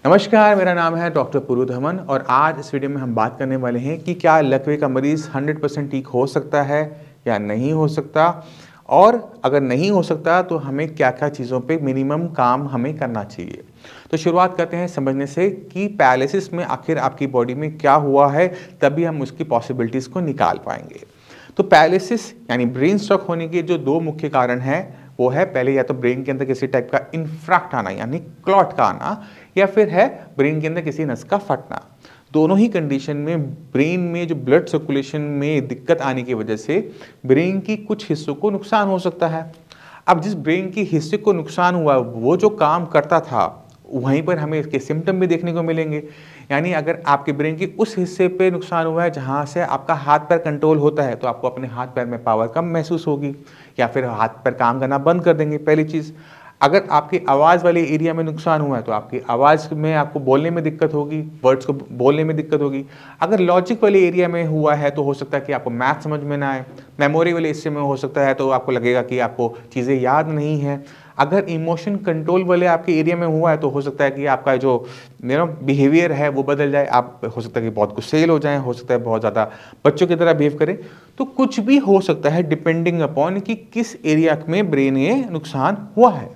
नमस्कार, मेरा नाम है डॉक्टर पुरुधमन और आज इस वीडियो में हम बात करने वाले हैं कि क्या लकवे का मरीज़ 100% ठीक हो सकता है या नहीं हो सकता, और अगर नहीं हो सकता तो हमें क्या क्या चीज़ों पे मिनिमम काम हमें करना चाहिए। तो शुरुआत करते हैं समझने से कि पैरालिसिस में आखिर आपकी बॉडी में क्या हुआ है, तभी हम उसकी पॉसिबिलिटीज़ को निकाल पाएंगे। तो पैरालिसिस यानी ब्रेन स्ट्रोक होने के जो दो मुख्य कारण हैं वो है, पहले या तो ब्रेन के अंदर किसी टाइप का इन्फ्रैक्ट आना यानी क्लॉट का आना, या फिर है ब्रेन के अंदर किसी नस का फटना। दोनों ही कंडीशन में ब्रेन में जो ब्लड सर्कुलेशन में दिक्कत आने की वजह से ब्रेन की कुछ हिस्सों को नुकसान हो सकता है। अब जिस ब्रेन के हिस्से को नुकसान हुआ वो जो काम करता था वहीं पर हमें इसके सिम्टम भी देखने को मिलेंगे। यानी अगर आपके ब्रेन के उस हिस्से पे नुकसान हुआ है जहाँ से आपका हाथ पैर कंट्रोल होता है, तो आपको अपने हाथ पैर में पावर कम महसूस होगी या फिर हाथ पैर काम करना बंद कर देंगे। पहली चीज़, अगर आपकी आवाज़ वाले एरिया में नुकसान हुआ है तो आपकी आवाज़ में आपको बोलने में दिक्कत होगी, वर्ड्स को बोलने में दिक्कत होगी। अगर लॉजिक वाले एरिया में हुआ है तो हो सकता है कि आपको मैथ समझ में ना आए। मेमोरी वाले हिस्से में हो सकता है तो आपको लगेगा कि आपको चीज़ें याद नहीं हैं। अगर इमोशन कंट्रोल वाले आपके एरिया में हुआ है तो हो सकता है कि आपका जो बिहेवियर है वो बदल जाए। आप हो सकता है कि बहुत गुस्सैल हो जाएं, हो सकता है बहुत ज़्यादा बच्चों की तरह बिहेव करें। तो कुछ भी हो सकता है डिपेंडिंग अपॉन कि किस एरिया में ब्रेन में नुकसान हुआ है।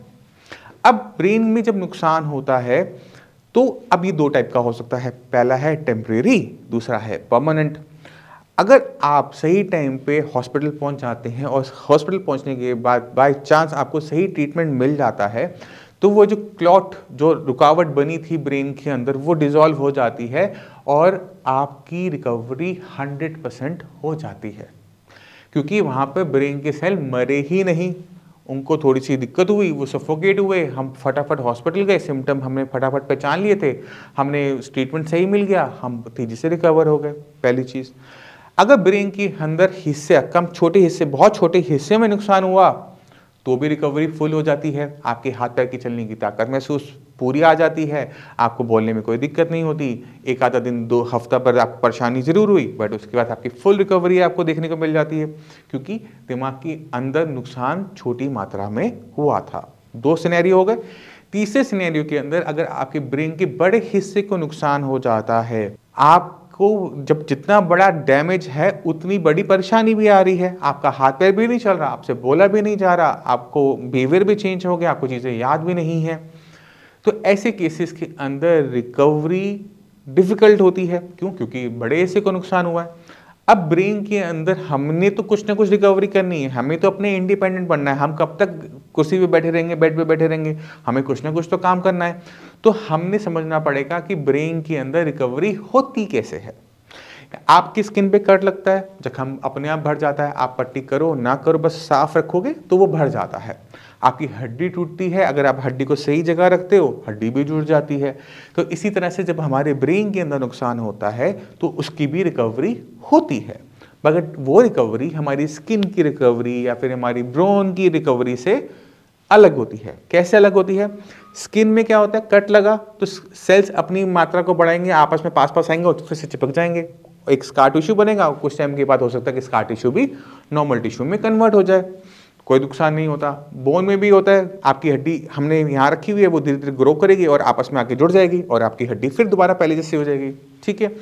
अब ब्रेन में जब नुकसान होता है तो अब ये दो टाइप का हो सकता है, पहला है टेम्परेरी, दूसरा है परमानेंट। अगर आप सही टाइम पे हॉस्पिटल पहुंच जाते हैं और हॉस्पिटल पहुंचने के बाद बाय चांस आपको सही ट्रीटमेंट मिल जाता है तो वो जो क्लॉट, जो रुकावट बनी थी ब्रेन के अंदर, वो डिसॉल्व हो जाती है और आपकी रिकवरी 100% हो जाती है। क्योंकि वहाँ पे ब्रेन के सेल मरे ही नहीं, उनको थोड़ी सी दिक्कत हुई, वो सफोकेट हुए, हम फटाफट हॉस्पिटल गए, सिम्टम हमने फटाफट पहचान लिए थे, हमने ट्रीटमेंट सही मिल गया, हम तेजी से रिकवर हो गए। पहली चीज़, अगर ब्रेन के अंदर हिस्से कम, छोटे हिस्से, बहुत छोटे हिस्से में नुकसान हुआ तो भी रिकवरी फुल हो जाती है। आपके हाथ पैर की चलने की ताकत महसूस पूरी आ जाती है, आपको बोलने में कोई दिक्कत नहीं होती। एक आधा दिन, 2 हफ्ता पर आपको परेशानी ज़रूर हुई, बट उसके बाद आपकी फुल रिकवरी आपको देखने को मिल जाती है, क्योंकि दिमाग के अंदर नुकसान छोटी मात्रा में हुआ था। 2 सिनेरियो हो गए। तीसरे सिनेरियो के अंदर अगर आपके ब्रेन के बड़े हिस्से को नुकसान हो जाता है, आपको जब जितना बड़ा डैमेज है उतनी बड़ी परेशानी भी आ रही है, आपका हाथ पैर भी नहीं चल रहा, आपसे बोला भी नहीं जा रहा, आपको बिहेवियर भी चेंज हो गया, आपको चीज़ें याद भी नहीं है, तो ऐसे केसेस के अंदर रिकवरी डिफ़िकल्ट होती है। क्यों? क्योंकि बड़े हिस्से को नुकसान हुआ है। अब ब्रेन के अंदर हमने तो कुछ ना कुछ रिकवरी करनी है, हमें तो अपने इंडिपेंडेंट बनना है। हम कब तक कुर्सी पे बैठे रहेंगे, बेड पे बैठे रहेंगे? हमें कुछ ना कुछ तो काम करना है। तो हमने समझना पड़ेगा कि ब्रेन के अंदर रिकवरी होती कैसे है। आपकी स्किन पे कट लगता है, जख्म अपने आप भर जाता है, आप पट्टी करो ना करो, बस साफ रखोगे तो वो भर जाता है। आपकी हड्डी टूटती है, अगर आप हड्डी को सही जगह रखते हो हड्डी भी जुड़ जाती है। तो इसी तरह से जब हमारे ब्रेन के अंदर नुकसान होता है तो उसकी भी रिकवरी होती है, मगर वो रिकवरी हमारी स्किन की रिकवरी या फिर हमारी ब्रेन की रिकवरी से अलग होती है। कैसे अलग होती है? स्किन में क्या होता है, कट लगा तो सेल्स अपनी मात्रा को बढ़ाएंगे, आपस में पास आएंगे और फिर से चिपक जाएंगे, एक स्कार टिश्यू बनेगा। कुछ टाइम के बाद हो सकता है कि स्कार टिश्यू भी नॉर्मल टिश्यू में कन्वर्ट हो जाए, कोई नुकसान नहीं होता। बोन में भी होता है, आपकी हड्डी हमने यहाँ रखी हुई है, वो धीरे धीरे ग्रो करेगी और आपस में आके जुड़ जाएगी और आपकी हड्डी फिर दोबारा पहले जैसी हो जाएगी। ठीक है,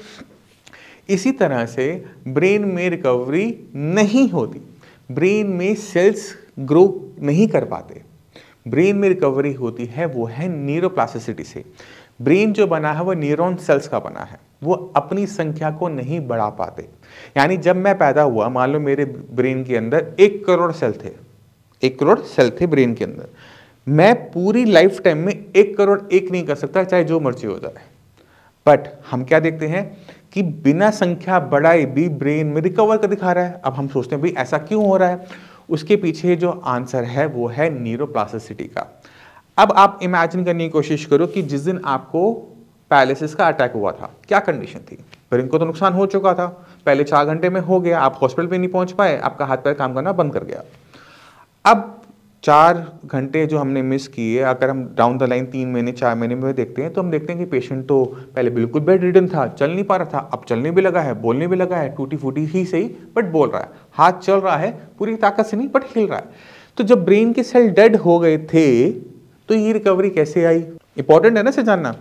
इसी तरह से ब्रेन में रिकवरी नहीं होती, ब्रेन में सेल्स ग्रो नहीं कर पाते। ब्रेन में रिकवरी होती है वो है न्यूरोप्लास्टिसिटी से। ब्रेन जो बना है वो न्यूरॉन सेल्स का बना है, वो अपनी संख्या को नहीं बढ़ा पाते। यानी जब मैं पैदा हुआ, मान लो मेरे ब्रेन के अंदर 1 करोड़ सेल थे, 1 करोड़ सेल थे ब्रेन के अंदर, मैं पूरी लाइफ टाइम में 1 करोड़ 1 नहीं कर सकता, चाहे जो मर्जी हो जाए। बट हम क्या देखते हैं कि बिना संख्या बढ़ाए भी ब्रेन में रिकवर कर दिखा रहा है। अब हम सोचते हैं भाई ऐसा क्यों हो रहा है? उसके पीछे जो आंसर है वो है न्यूरोप्लास्टिसिटी का। अब आप इमेजिन करने की कोशिश करो कि जिस दिन आपको पैरालिसिस का अटैक हुआ था, क्या कंडीशन थी? ब्रेन को तो नुकसान हो चुका था, पहले 4 घंटे में हो गया, आप हॉस्पिटल पे नहीं पहुंच पाए, आपका हाथ पैर काम करना बंद कर गया। अब 4 घंटे जो हमने मिस किए, अगर हम डाउन द लाइन 3 महीने 4 महीने में देखते हैं तो हम देखते हैं कि पेशेंट तो पहले बिल्कुल बेड रिडन था, चल नहीं पा रहा था, अब चलने भी लगा है, बोलने भी लगा है, टूटी फूटी ही सही बट बोल रहा है, हाथ चल रहा है, पूरी ताकत से नहीं बट हिल रहा है। तो जब ब्रेन के सेल डेड हो गए थे तो ये रिकवरी कैसे आई? इंपॉर्टेंट है ना इसे जानना।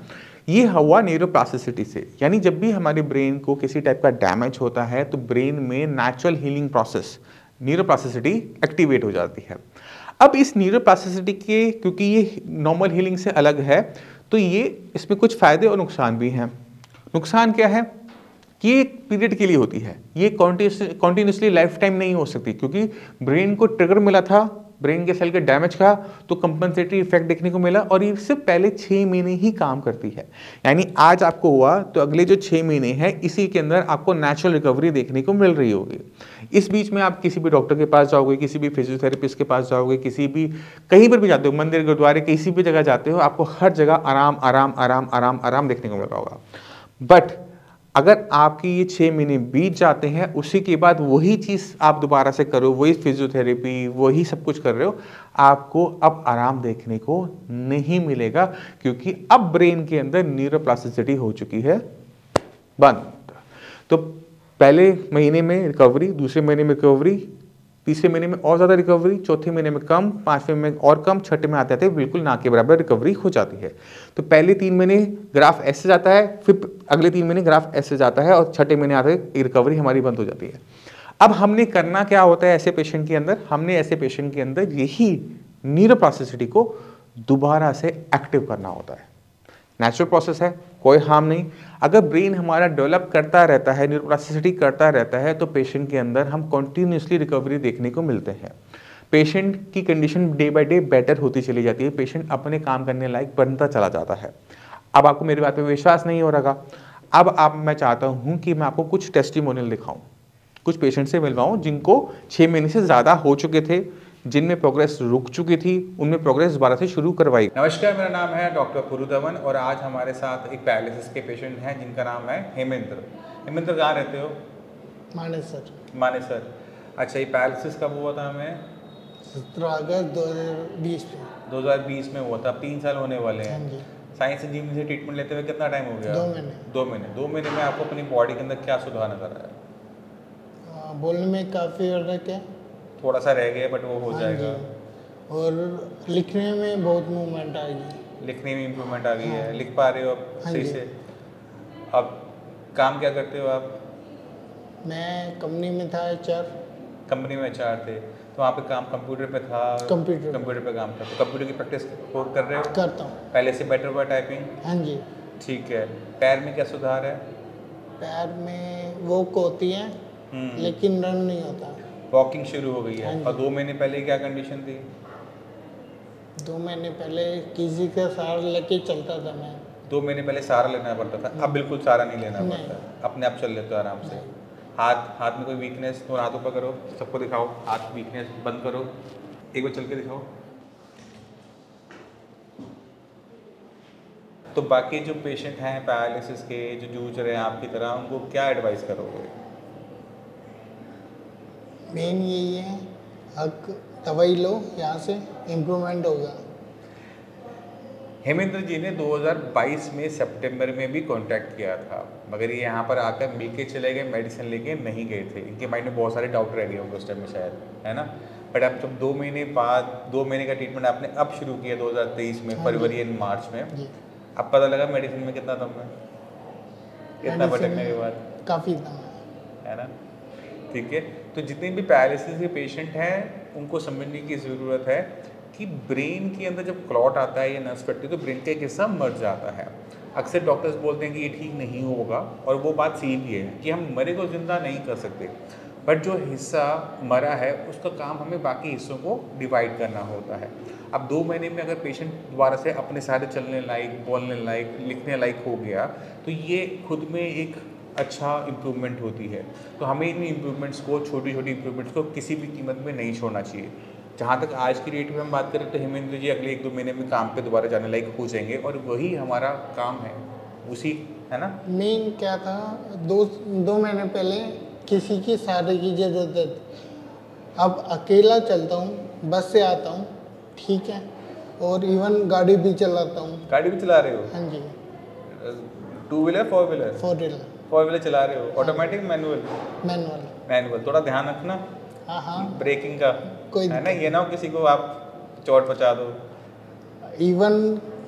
ये हुआ न्यूरोप्लास्टिसिटी से, यानी जब भी हमारे ब्रेन को किसी टाइप का डैमेज होता है तो ब्रेन में natural healing process neuroplasticity activate हो जाती है। अब इस न्यूरोप्लास्टिसिटी के, क्योंकि ये नॉर्मल हीलिंग से अलग है, तो ये इसमें कुछ फ़ायदे और नुकसान भी हैं। नुकसान क्या है कि ये एक पीरियड के लिए होती है, ये कॉन्टिन्यूसली लाइफ टाइम नहीं हो सकती, क्योंकि ब्रेन को ट्रिगर मिला था ब्रेन के सेल के डैमेज का, तो कंपनसेटरी इफेक्ट देखने को मिला, और ये सिर्फ पहले 6 महीने ही काम करती है। यानी आज आपको हुआ तो अगले जो 6 महीने हैं इसी के अंदर आपको नेचुरल रिकवरी देखने को मिल रही होगी। इस बीच में आप किसी भी डॉक्टर के पास जाओगे, किसी भी फिजियोथेरेपिस्ट के पास जाओगे, किसी भी कहीं पर भी जाते हो, मंदिर गुरुद्वारे किसी भी जगह जाते हो, आपको हर जगह आराम आराम आराम आराम आराम देखने को मिल रहा होगा। बट अगर आपकी ये 6 महीने बीत जाते हैं, उसी के बाद वही चीज़ आप दोबारा से करो, वही फिजियोथेरेपी, वही सब कुछ कर रहे हो, आपको अब आराम देखने को नहीं मिलेगा, क्योंकि अब ब्रेन के अंदर न्यूरोप्लास्टिसिटी हो चुकी है बंद। तो पहले महीने में रिकवरी, दूसरे महीने में रिकवरी, तीसरे महीने में और ज़्यादा रिकवरी, चौथे महीने में कम, पाँचवें में और कम, छठे में आते आते बिल्कुल ना के बराबर रिकवरी हो जाती है। तो पहले 3 महीने ग्राफ ऐसे जाता है, फिर अगले 3 महीने ग्राफ ऐसे जाता है, और छठे महीने आते रिकवरी हमारी बंद हो जाती है। अब हमने करना क्या होता है ऐसे पेशेंट के अंदर, हमने ऐसे पेशेंट के अंदर यही न्यूरोप्लास्टिसिटी को दोबारा से एक्टिव करना होता है। नेचुरल प्रोसेस है, कोई हार्म नहीं। अगर ब्रेन हमारा डेवलप करता रहता है, न्यूरोप्लास्टिसिटी करता रहता है, तो पेशेंट के अंदर हम कॉन्टिन्यूसली रिकवरी देखने को मिलते हैं। पेशेंट की condition day by day better होती चली जाती है, पेशेंट अपने काम करने लायक बनता चला जाता है। अब आपको मेरी बात पे विश्वास नहीं हो रहा, अब मैं चाहता हूँ कि मैं आपको कुछ टेस्टिमोनियल दिखाऊँ, कुछ पेशेंट से मिलवाऊँ जिनको 6 महीने से ज़्यादा हो चुके थे, जिनमें प्रोग्रेस रुक चुकी थी, उनमें प्रोग्रेस दोबारा से शुरू करवाई। नमस्कार, मेरा नाम है डॉक्टर पुरुधवन, और आज हमारे साथ एक पैरालिसिस के पेशेंट हैं जिनका नाम है हेमेंद्र। हेमेंद्र, कहाँ रहते हो? मानेसर। मानेसर। अच्छा, ये पैरालिसिस कब हुआ था हमें? 17 अगस्त 2020 में। 2020 में हुआ था, 3 साल होने वाले हैं। हाँ जी। साइंस इंजीनियरिंग से ट्रीटमेंट लेते हुए कितना टाइम हो गया? 2 महीने। 2 महीने। 2 महीने में आपको अपनी बॉडी के अंदर क्या सुधार नजर आया? बोलने में काफ़ी फर्क है, थोड़ा सा रह गया बट वो हो जाएगा। और लिखने में बहुत मूवमेंट आ गई। लिखने में इम्प्रूवमेंट आ गई है, लिख पा रहे हो अब सही से? अब काम क्या करते हो आप? मैं कंपनी में था, HR। कंपनी में HR थे, तो वहाँ पे काम कंप्यूटर पे था? कंप्यूटर पे काम था। तो कंप्यूटर की प्रैक्टिस कर रहे हो? करता हूँ। पहले से बेटर हुआ टाइपिंग? हाँ जी। ठीक है। पैर में क्या सुधार है? पैर में वॉक होती है, लेकिन रन नहीं होता। वॉकिंग शुरू हो गई है। और 2 महीने पहले क्या कंडीशन थी? 2 महीने पहले किसी का सहारा लेके चलता था मैं। 2 महीने पहले सहारा लेना पड़ता था, अब बिल्कुल सहारा नहीं लेना पड़ता, अपने आप चल लेते हो आराम से। हाथ में कोई वीकनेस तो हाथों पर करो, सबको दिखाओ, हाथ वीकनेस बंद करो, एक बार चल के दिखाओ। तो बाकी जो पेशेंट हैं पैरालिसिस के, जो जूझ रहे हैं आपकी तरह, उनको क्या एडवाइस करोगे? मेन यही है, दवाई लो, यहाँ से इम्प्रूवमेंट होगा। हेमेंद्र जी ने 2022 में सितंबर में भी कांटेक्ट किया था, मगर ये यहाँ पर आकर मिल के चले गए, मेडिसिन लेके नहीं गए थे। इनके माइंड में बहुत सारे डाउट रह गए होंगे उस टाइम में शायद, है ना? बट अब जब 2 महीने बाद 2 महीने का ट्रीटमेंट आपने अब शुरू किया 2023 में, फरवरी एंड मार्च में, अब पता लगा मेडिसिन में कितना दम है, कितना भटकने के बाद? काफ़ी दम है ना? ठीक है। तो जितने भी पैरालिसिस के पेशेंट हैं उनको समझने की ज़रूरत है कि ब्रेन के अंदर जब क्लॉट आता है या नर्व्स कटती है तो ब्रेन का एक हिस्सा मर जाता है। अक्सर डॉक्टर्स बोलते हैं कि ये ठीक नहीं होगा, और वो बात सही भी है कि हम मरे को ज़िंदा नहीं कर सकते, बट जो हिस्सा मरा है उसका काम हमें बाकी हिस्सों को डिवाइड करना होता है। अब 2 महीने में अगर पेशेंट दोबारा से अपने सारे चलने लायक, बोलने लायक, लिखने लायक हो गया, तो ये खुद में एक अच्छा इम्प्रूवमेंट होती है। तो हमें इन इम्प्रूवमेंट्स को, छोटी छोटी इम्प्रूवमेंट्स को किसी भी कीमत में नहीं छोड़ना चाहिए। जहाँ तक आज की डेट में हम बात करें तो हेमेंद्र जी अगले 1-2 महीने में काम पे दोबारा जाने लायक हो जाएंगे, और वही हमारा काम है, उसी, है ना? मेन क्या था, 2 महीने पहले किसी की सहारे की ज़रूरत है। अब अकेला चलता हूँ, बस से आता हूँ, ठीक है, और इवन गाड़ी भी चलाता हूँ। गाड़ी भी चला रहे हो? हाँ जी। 2 व्हीलर 4 व्हीलर? 4 व्हीलर। 4 व्हीलर चला रहे हो? Automatic, manual? मैनुअल। थोड़ा ध्यान रखना ब्रेकिंग का, कोई है ना? ये ना हो किसी को आप चोट पहुँचा दो। इवन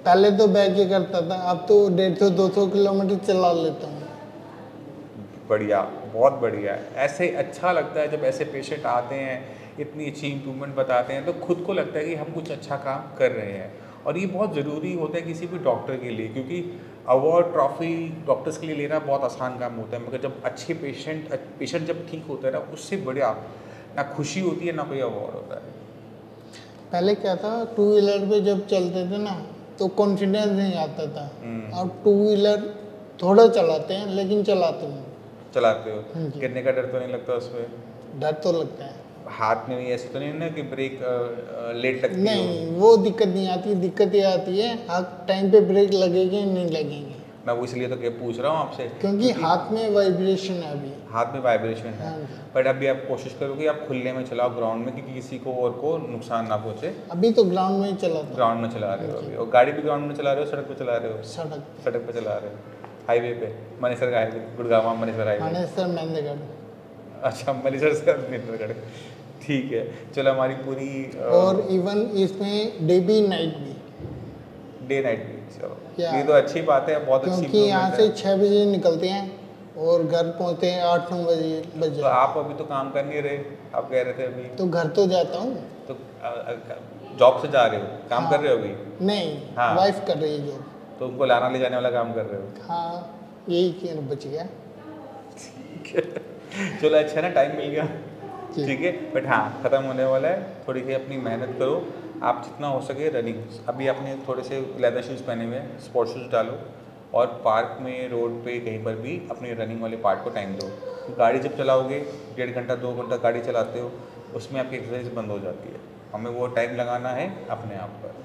पहले तो बैग ही करता था, अब तो 150-200 किलोमीटर चला लेता हूँ। बढ़िया, बहुत बढ़िया। ऐसे अच्छा लगता है जब ऐसे पेशेंट आते हैं, इतनी अच्छी इम्प्रूवमेंट बताते हैं, तो खुद को लगता है कि हम कुछ अच्छा काम कर रहे हैं। और ये बहुत ज़रूरी होता है किसी भी डॉक्टर के लिए, क्योंकि अवार्ड ट्रॉफी डॉक्टर्स के लिए लेना बहुत आसान काम होता है, मगर जब अच्छे पेशेंट जब ठीक होता है ना, उससे बढ़िया ना खुशी होती है ना कोई अवार्ड होता है। पहले क्या था, 2 व्हीलर पे जब चलते थे ना तो कॉन्फिडेंस नहीं आता था। अब 2 व्हीलर थोड़ा चलाते हैं लेकिन चलाते हैं। चलाते हो, गिरने का डर तो नहीं लगता उसमें? डर तो लगता है। हाथ में भी ऐसे तो नहीं ना कि ब्रेक लेट लगती है? नहीं, वो दिक्कत नहीं आती। दिक्कत ये आती है हाथ टाइम पे ब्रेक लगेगी नहीं लगेंगे। मैं वो इसलिए तो पूछ रहा हूँ आपसे, क्योंकि हाथ में वाइब्रेशन है अभी। हाथ में वाइब्रेशन है। हाँ। बट अभी आप कोशिश करो कि आप खुले में चलाओ ग्राउंड में, क्योंकि किसी को और को नुकसान ना पहुँचे। अभी तो ग्राउंड में ही चलाता हूँ। ग्राउंड में चला रहे हो अभी? और गाड़ी भी ग्राउंड में चला रहे हो, सड़क पे चला रहे हो? सड़क पे चला रहे हो। हाईवे पे, मनेसर का हाईवे, गुड़गांव मनेसर हाईवे? मनेसर मेहंदगढ़। अच्छा, मनेसर से मेहंदगढ़, ठीक है। चलो, हमारी पूरी और इवन इसमें डे भी नाइट भी, डे नाइट भी। चलो, ये तो अच्छी बात है, बहुत अच्छी। क्योंकि यहाँ से 6 बजे निकलते हैं और घर पहुँचते हैं 8-9 बजे। तो आप अभी तो काम कर नहीं रहे, आप कह रहे थे अभी? तो घर तो जाता हूँ। तो जॉब से जा रहे हो, काम कर रहे हो अभी? नहीं, हाँ, वाइफ कर रही है जॉब। तो उनको लाना ले जाने वाला काम कर रहे हो? हाँ, यही कि बच गया। ठीक है, चलो अच्छा ना, टाइम मिल गया, ठीक है। बट हाँ, ख़त्म होने वाला है, थोड़ी सी अपनी मेहनत करो। आप जितना हो सके रनिंग, अभी आपने थोड़े से लेदर शूज़ पहने हुए हैं, स्पोर्ट्स शूज़ डालो, और पार्क में, रोड पे, कहीं पर भी अपने रनिंग वाले पार्ट को टाइम दो। गाड़ी जब चलाओगे, 1.5 घंटा 2 घंटा गाड़ी चलाते हो, उसमें आपकी एक्सरसाइज बंद हो जाती है। हमें वो टाइम लगाना है अपने आप पर,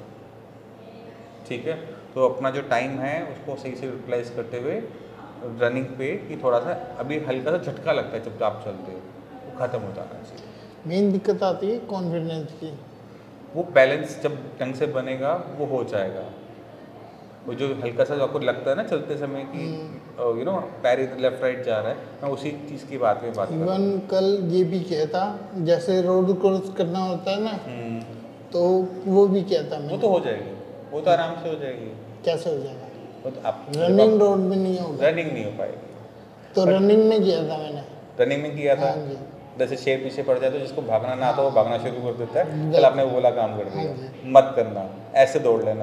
ठीक है। तो अपना जो टाइम है उसको सही से यूटिलाइज करते हुए रनिंग पे, कि थोड़ा सा अभी हल्का सा झटका लगता है जब आप चलते हो, वो ख़त्म हो जाना चाहिए। मेन दिक्कत आती है कॉन्फिडेंस की। वो बैलेंस जब ढंग से बनेगा वो हो जाएगा। वो जो हल्का सा जो आपको लगता है ना चलते समय कि यू नो पैर इधर लेफ्ट राइट जा रहा है, मैं उसी चीज़ की बात कर रहा हूँ। कल ये भी किया था, जैसे रोड क्रॉस करना होता है ना, तो वो भी किया था मैंने। वो तो हो जाएगी, वो तो आराम से हो जाएगी। कैसे हो जाएगा? वो तो आप रनिंग रोड में नहीं होगा। रनिंग नहीं हो पाएगी। तो रनिंग में किया था मैंने। रनिंग में किया था? जैसे शेर पीछे पड़ जाए तो जिसको भागना ना आता वो भागना शुरू कर देता है। कल आपने वो बोला काम कर दिया, मत करना, ऐसे दौड़ लेना,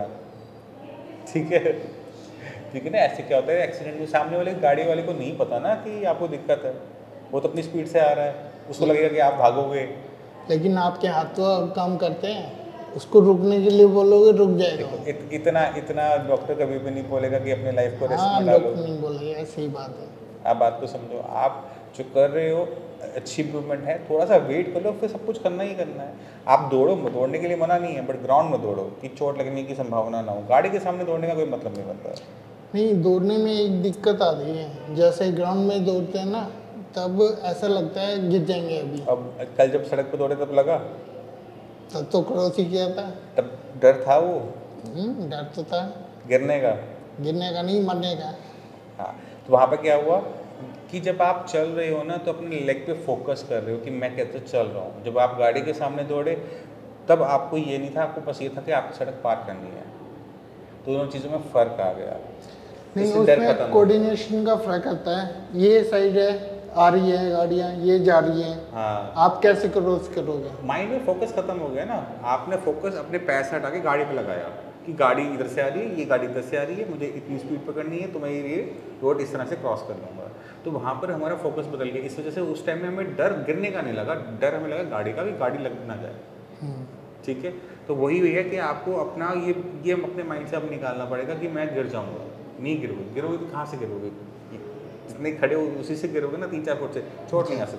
ठीक है। ठीक है ना। ऐसे क्या होता है, एक्सीडेंट में सामने वाले गाड़ी वाले को नहीं पता ना कि आपको दिक्कत है, वो तो अपनी स्पीड से आ रहा है, उसको लगेगा कि आप भागोगे। लेकिन आपके हाथ तो काम करते हैं, उसको रुकने के लिए बोलोगे रुक जाएगा। इतना डॉक्टर कभी भी नहीं बोलेगा कि अपने लाइफ को रिस्क में डालो। नहीं बोलेगा, ऐसी बात है। आप बात को समझो, आप जो कर रहे हो अच्छी इम्प्रूवमेंट है, थोड़ा सा वेट कर लो, फिर सब कुछ करना ही करना है। आप दौड़ो, दौड़ने के लिए मना नहीं है, बट ग्राउंड में दौड़ो कि चोट लगने की संभावना ना हो। गाड़ी के सामने दौड़ने का कोई मतलब नहीं बनता है। नहीं, दौड़ने में एक दिक्कत आती है, जैसे ग्राउंड में दौड़ते हैं ना, तब ऐसा लगता है गिर जाएंगे अभी। अब कल जब सड़क पर दौड़े तब लगा? तब तो क्रॉस ही किया था। तब डर था? वो डर तो था। गिरने का नहीं, मरने का। हाँ, तो वहाँ पे क्या हुआ कि जब आप चल रहे हो ना, तो अपने लेग पे फोकस कर रहे हो कि मैं कैसे चल रहा हूँ। जब आप गाड़ी के सामने दौड़े तब आपको ये नहीं था, आपको बस ये था कि आपको सड़क पार करनी है। तो दोनों चीज़ों में फ़र्क आ गया। नहीं, उसमें कोऑर्डिनेशन का फ़र्क आता है। ये साइड है, आ रही है गाड़ियाँ, ये जा रही हैं, हाँ, आप कैसे क्रॉस करोगे? माइंड में फोकस खत्म हो गया ना। आपने फोकस अपने पैर से हटा के गाड़ी पे लगाया कि गाड़ी इधर से आ रही है, ये गाड़ी इधर से आ रही है, मुझे इतनी स्पीड पकड़नी है, तो मैं ये रोड इस तरह से क्रॉस कर लूँगा। तो वहाँ पर हमारा फोकस बदल गया। इस वजह से उस टाइम में हमें डर गिरने का नहीं लगा, डर हमें लगा गाड़ी का, कि गाड़ी लग ना जाए। ठीक है। तो वही है कि आपको अपना ये अपने माइंड से अब निकालना पड़ेगा कि मैं गिर जाऊँगा। नहीं गिरोगे तो कहाँ से गिरोगे? जितने खड़े हो उसी से गिरोगे ना, 3-4 फुट से, चोट नहीं आ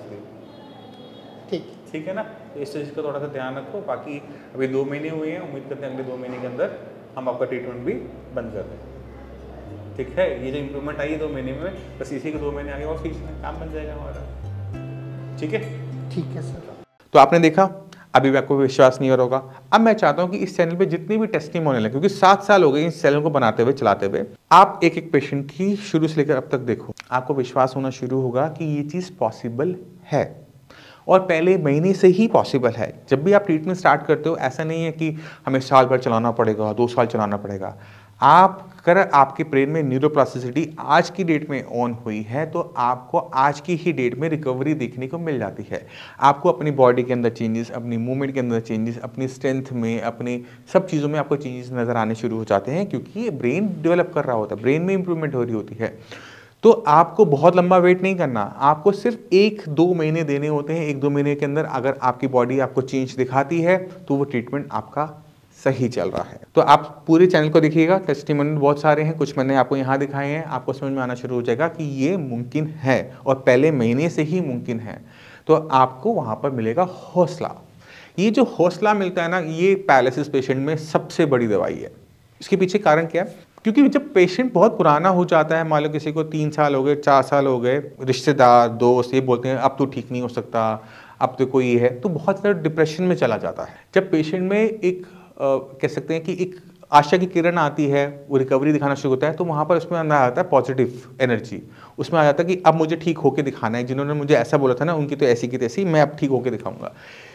सकती। ठीक है ना। तो इस चीज़ का थोड़ा सा ध्यान रखो। बाकी अभी 2 महीने हुए हैं, उम्मीद करते हैं अगले 2 महीने के अंदर हम आपका ट्रीटमेंट भी बंद कर दें। ठीक है। ये जो इम्प्रूवमेंट आई है 2 महीने में, बस इसी के 2 महीने आगे और फीस काम बन जाएगा हमारा। ठीक है। ठीक है सर। तो आपने देखा, अभी भी आपको विश्वास नहीं हो रहा होगा। अब मैं चाहता हूं कि इस चैनल पे जितनी भी टेस्टिमोनियल है, क्योंकि 7 साल हो गए इस चैनल को बनाते हुए, चलाते हुए, आप एक एक पेशेंट की शुरू से लेकर अब तक देखो, आपको विश्वास होना शुरू होगा कि ये चीज़ पॉसिबल है, और पहले महीने से ही पॉसिबल है। जब भी आप ट्रीटमेंट स्टार्ट करते हो, ऐसा नहीं है कि हमें साल भर चलाना पड़ेगा, 2 साल चलाना पड़ेगा। अगर आपके ब्रेन में न्यूरोप्लास्टिसिटी आज की डेट में ऑन हुई है तो आपको आज की ही डेट में रिकवरी देखने को मिल जाती है। आपको अपनी बॉडी के अंदर चेंजेस, अपनी मूवमेंट के अंदर चेंजेस, अपनी स्ट्रेंथ में, अपनी सब चीज़ों में आपको चेंजेस नज़र आने शुरू हो जाते हैं, क्योंकि ब्रेन डेवलप कर रहा होता है, ब्रेन में इंप्रूवमेंट हो रही होती है। तो आपको बहुत लंबा वेट नहीं करना, आपको सिर्फ 1-2 महीने देने होते हैं। 1-2 महीने के अंदर अगर आपकी बॉडी आपको चेंज दिखाती है तो वो ट्रीटमेंट आपका सही चल रहा है। तो आप पूरे चैनल को देखिएगा, टेस्टिमोनियल बहुत सारे हैं, कुछ मैंने आपको यहाँ दिखाए हैं। आपको समझ में आना शुरू हो जाएगा कि ये मुमकिन है और पहले महीने से ही मुमकिन है। तो आपको वहाँ पर मिलेगा हौसला। ये जो हौसला मिलता है ना, ये पैरालिसिस पेशेंट में सबसे बड़ी दवाई है। इसके पीछे कारण क्या है? क्योंकि जब पेशेंट बहुत पुराना हो जाता है, मान लो किसी को 3 साल हो गए, 4 साल हो गए, रिश्तेदार दोस्त ये बोलते हैं अब तो ठीक नहीं हो सकता, अब तो कोई है, तो बहुत ज़्यादा डिप्रेशन में चला जाता है। जब पेशेंट में एक कह सकते हैं कि एक आशा की किरण आती है, वो रिकवरी दिखाना शुरू होता है, तो वहाँ पर उसमें अंदर आता है पॉजिटिव एनर्जी। उसमें आ जाता है कि अब मुझे ठीक होकर दिखाना है, जिन्होंने मुझे ऐसा बोला था ना उनकी तो ऐसी की तैसी, मैं अब ठीक होकर दिखाऊंगा।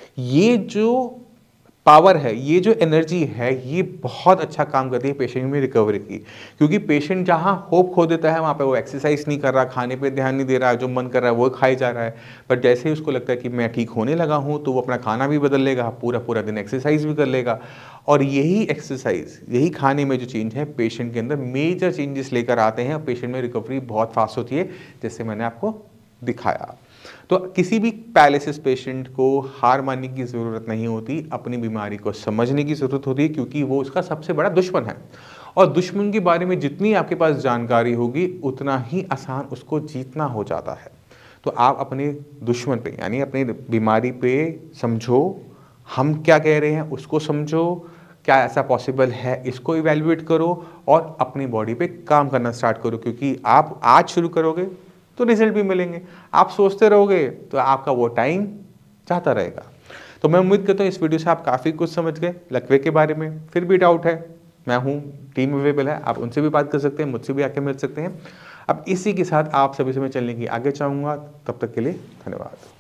ये जो पावर है, ये जो एनर्जी है, ये बहुत अच्छा काम करती है पेशेंट में रिकवरी की। क्योंकि पेशेंट जहाँ होप खो देता है वहाँ पे वो एक्सरसाइज नहीं कर रहा, खाने पे ध्यान नहीं दे रहा, जो मन कर रहा है वो खाई जा रहा है। पर जैसे ही उसको लगता है कि मैं ठीक होने लगा हूँ, तो वो अपना खाना भी बदल लेगा, पूरा पूरा दिन एक्सरसाइज भी कर लेगा। और यही एक्सरसाइज, यही खाने में जो चेंज है, पेशेंट के अंदर मेजर चेंजेस लेकर आते हैं और पेशेंट में रिकवरी बहुत फास्ट होती है, जैसे मैंने आपको दिखाया। तो किसी भी पैरालिसिस पेशेंट को हार मानने की ज़रूरत नहीं होती, अपनी बीमारी को समझने की ज़रूरत होती है, क्योंकि वो उसका सबसे बड़ा दुश्मन है। और दुश्मन के बारे में जितनी आपके पास जानकारी होगी, उतना ही आसान उसको जीतना हो जाता है। तो आप अपने दुश्मन पे, यानी अपनी बीमारी पे समझो, हम क्या कह रहे हैं उसको समझो, क्या ऐसा पॉसिबल है इसको इवैल्यूएट करो और अपनी बॉडी पे काम करना स्टार्ट करो। क्योंकि आप आज शुरू करोगे तो रिजल्ट भी मिलेंगे, आप सोचते रहोगे तो आपका वो टाइम जाता रहेगा। तो मैं उम्मीद करता हूँ इस वीडियो से आप काफ़ी कुछ समझ गए लकवे के बारे में। फिर भी डाउट है, मैं हूँ, टीम अवेलेबल है, आप उनसे भी बात कर सकते हैं, मुझसे भी आके मिल सकते हैं। अब इसी के साथ आप सभी से मैं चलने की आगे चाहूँगा। तब तक के लिए धन्यवाद।